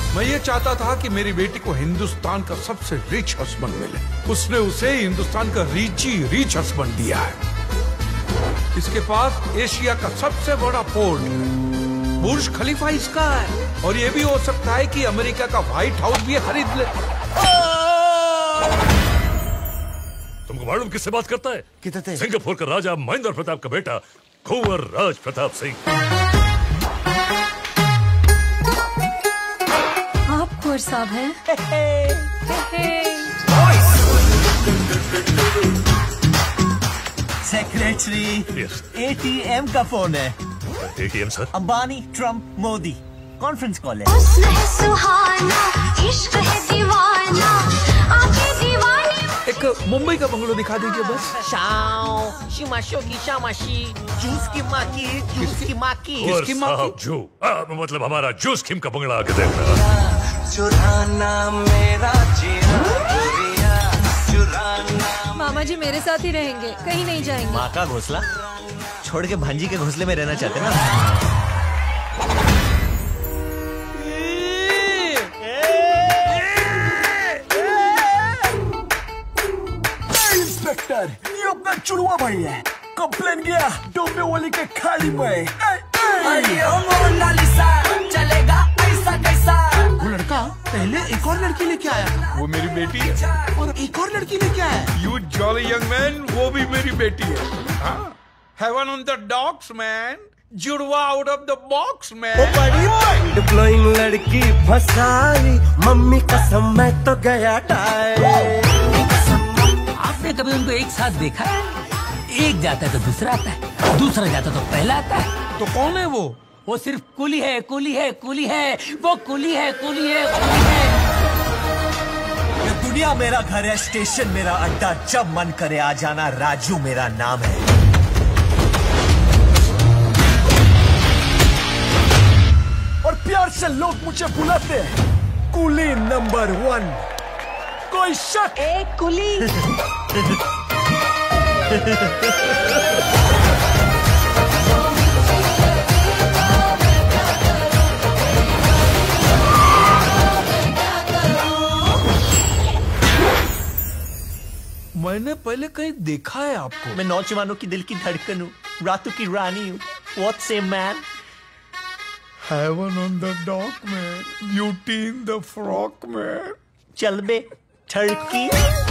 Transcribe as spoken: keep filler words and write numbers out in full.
मैं ये चाहता था कि मेरी बेटी को हिंदुस्तान का सबसे रिच हस्बैंड मिले। उसने उसे हिंदुस्तान का रिची रिच हस्बैंड दिया है। इसके पास एशिया का सबसे बड़ा पोर्ट, बुर्ज खलीफा इसका है, और ये भी हो सकता है कि अमेरिका का व्हाइट हाउस भी खरीद ले। तुमको मालूम किससे बात करता है? कितने? सिंगापुर का राजा महेंद्र प्रताप का बेटा कुंवर राज प्रताप सिंह। आप कुंवर साहब हैं? Secretary, Yes. एटीएम का फोन है। ATM sir? Ambani, Trump, Modi, conference call है। सुहाना, इश्क है दीवाना, आंखें दीवानी। एक मुंबई का बंगलो दिखा दीजिए बस। शाओ, शिमाशो की शामाशी, जूस की माँ की, जूस की माँ की। किसकी माँ की? जू आ, मतलब हमारा जूस किम का बंगला आके देखना। चुराना मेरा जीना, चुराना। मामा जी मेरे साथ ही रहेंगे, कहीं नहीं जाएंगे। माँ का घोंसला छोड़ के भांजी के घोंसले में रहना चाहते ना? इंस्पेक्टर, ये अपना चुड़वा भाई है। कंप्लेन गया डोंबिवली के खाड़ी में। चलेगा ऐसा कैसा? वो लड़का पहले एक और लड़की लेके आया था, वो मेरी बेटी है। और एक और लड़की लेके आया। यू जॉली यंग मैन, वो भी मेरी बेटी है। Heaven on the dogs man, जुड़वा out of the box man. Deploying लड़की फसाई, मम्मी कसम मैं तो गया टाइम। आपने कभी उनको एक साथ देखा है? एक जाता है तो दूसरा आता है, दूसरा जाता तो पहला आता है। तो कौन है वो? वो सिर्फ कुली है, कुली है, कुली है, वो कुली है, कुली है, कुली है। ये दुनिया मेरा घर है, स्टेशन मेरा अड्डा, जब मन करे आ जाना, राजू मेरा नाम है। और प्यार से लोग मुझे बुलाते हैं कुली नंबर वन। कोई शक? ए कुली। मैंने पहले कहीं देखा है आपको। मैं नौजवानों की दिल की धड़कन हूँ, रातों की रानी हूँ। What say man? Heaven on the dock man, beauty in the frock man. चल बे ठड़की।